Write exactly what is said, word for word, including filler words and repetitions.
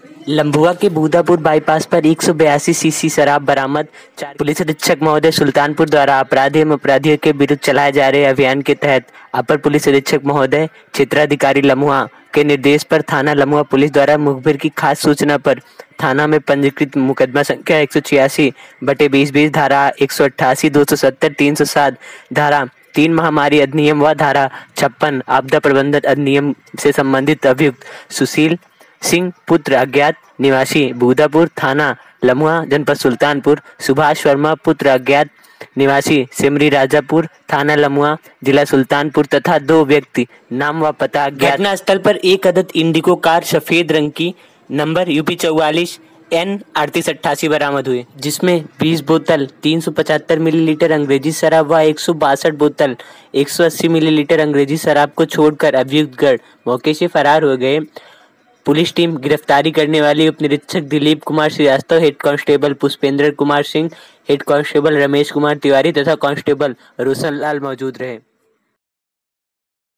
लंबुआ के बूदापुर बाईपास पर एक सौ बयासी सीसी शराब बरामद। चार पुलिस अधीक्षक महोदय सुल्तानपुर द्वारा अपराधी एवं अपराधियों के विरुद्ध चलाए जा रहे अभियान के तहत अपर पुलिस अधीक्षक महोदय क्षेत्राधिकारी लम्हुआ के निर्देश पर थाना लम्हुआ पुलिस द्वारा मुखबिर की खास सूचना पर थाना में पंजीकृत मुकदमा संख्या एक सौ छियासी बटे बीस बीस धारा एक सौ अट्ठासी दो सौ सत्तर तीन सौ सात धारा तीन महामारी अधिनियम व धारा छप्पन आपदा प्रबंधन अधिनियम से संबंधित अभियुक्त सुशील सिंह पुत्र अज्ञात निवासी बूदापुर थाना लम्हुआ जनपद सुल्तानपुर, सुभाष वर्मा पुत्र अज्ञात निवासी सिमरी राजापुर थाना लम्हुआ जिला सुल्तानपुर तथा दो व्यक्ति नाम व पता अज्ञात। घटनास्थल पर एक अदद इंडिको कार सफेद रंग की नंबर यूपी चौवालीस एन अड़तीस अट्ठासी बरामद हुए, जिसमें बीस बोतल तीन सौ पचहत्तर मिलीलीटर अंग्रेजी शराब व एक सौ बासठ बोतल एक सौ अस्सी मिलीलीटर अंग्रेजी शराब को छोड़कर अभियुक्त गण मौके से फरार हो गए। पुलिस टीम गिरफ्तारी करने वाली उप निरीक्षक Dilip Kumar Srivastava, head constable Pushpendra Kumar Singh, head constable Ramesh Kumar Tiwari तथा कांस्टेबल रोशन लाल मौजूद रहे।